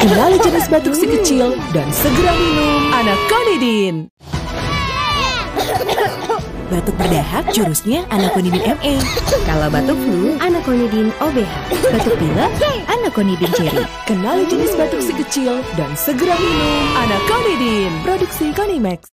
Kenali jenis batuk si kecil dan segera minum Anaconidin. Batuk berdahak jurusnya Anaconidin MA. Kalau batuk flu, Anaconidin OBH. Batuk pilek, Anaconidin Cherry. Kenali jenis batuk si kecil dan segera minum Anaconidin. Produksi Konimax.